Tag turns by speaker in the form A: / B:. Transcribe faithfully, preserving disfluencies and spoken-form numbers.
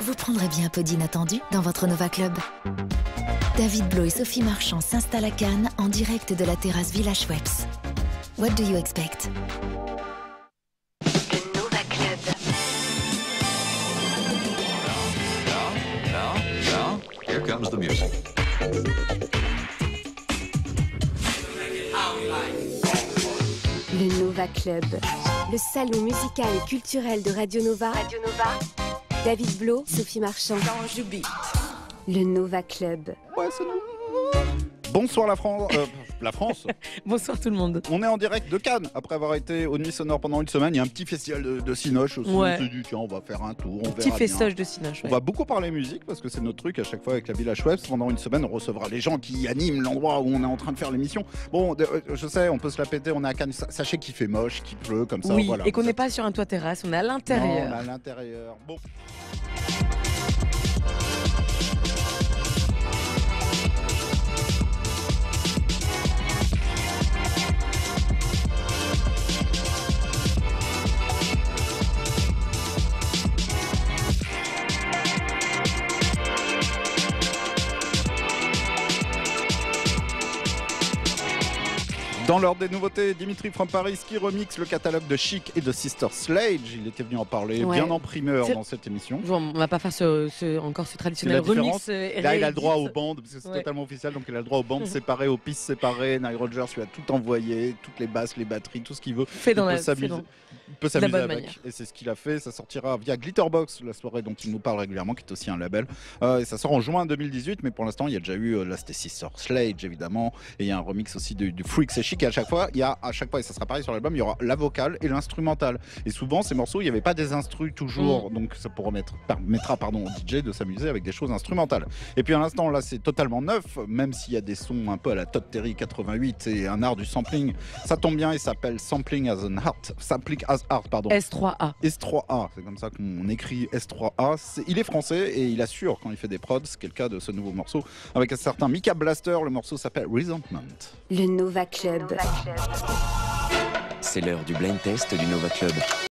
A: Vous prendrez bien un peu d'inattendu dans votre Nova Club. David Blo et Sophie Marchand s'installent à Cannes en direct de la terrasse Villa Schweppes. What do you expect?
B: Le Nova Club.
C: Now, now, now, here comes the music.
B: Le Nova Club. Le salon musical et culturel de Radio Nova. Radio Nova. David Blo, Sophie Marchand. Le Nova Club.
D: Ouais, c'est nous. Bonsoir la France. Euh, la France.
E: Bonsoir tout le monde.
D: On est en direct de Cannes après avoir été au Nuit Sonore pendant une semaine. Il y a un petit festival de, de Cinoche aussi.
E: Ouais.
D: On s'est dit tiens, on va faire un tour. On
E: Petit
D: verra
E: festoche
D: bien.
E: de Cinoche.
D: On
E: Ouais.
D: va beaucoup parler musique parce que c'est notre truc à chaque fois avec la Villa Schweppes. Pendant une semaine, on recevra les gens qui animent l'endroit où on est en train de faire l'émission. Bon, de, euh, je sais, on peut se la péter. On est à Cannes. Sachez qu'il fait moche, qu'il pleut comme ça.
E: Oui,
D: Voilà.
E: et qu'on n'est pas sur un toit terrasse, on est à
D: Non,
E: l'intérieur.
D: on est à l'intérieur. Bon. Dans l'ordre des nouveautés, Dimitri from Paris qui remixe le catalogue de Chic et de Sister Sledge. Il était venu en parler
E: Ouais.
D: bien en primeur
E: C'est-
D: dans cette émission.
E: Bon, on va pas faire ce, ce- encore ce
D: C'est
E: traditionnel
D: la différence.
E: remix. euh,
D: Là, il a le droit aux
E: réédite.
D: bandes, parce que c'est
E: Ouais.
D: totalement officiel, donc il a le droit aux bandes séparées, aux pistes séparées. Nile Rodgers lui a tout envoyé, toutes les basses, les batteries, tout ce qu'il veut.
E: Fait dans
D: il
E: la,
D: peut
E: fait
D: s'amuser,
E: dans-
D: il peut
E: de la
D: s'amuser
E: bonne
D: avec,
E: manière.
D: et c'est ce qu'il a fait. Ça sortira via Glitterbox, la soirée dont il nous parle régulièrement, qui est aussi un label. Euh, et ça sort en juin deux mille dix-huit, mais pour l'instant, il y a déjà eu, euh, là c'était Sister Sledge évidemment, et il y a un remix aussi du, du Freaks et Chic. Et à chaque fois, il y a, à chaque fois, et ça sera pareil sur l'album, il y aura la vocale et l'instrumental. Et souvent, ces morceaux, il n'y avait pas des instrus toujours,
E: Mm.
D: donc ça permettra, permettra pardon, au D J de s'amuser avec des choses instrumentales. Et puis à l'instant, là, c'est totalement neuf, même s'il y a des sons un peu à la Todd Terry quatre-vingt-huit et un art du sampling. Ça tombe bien, il s'appelle Sampling as an Art. Sampling as Art, pardon.
E: S trois A.
D: S trois A, c'est comme ça qu'on écrit S trois A. C'est- Il est français et il assure quand il fait des prods, ce qui est le cas de ce nouveau morceau avec un certain Mika Blaster. Le morceau s'appelle Resentment.
B: Le Nova Club.
F: C'est l'heure du blind test du Nova Club.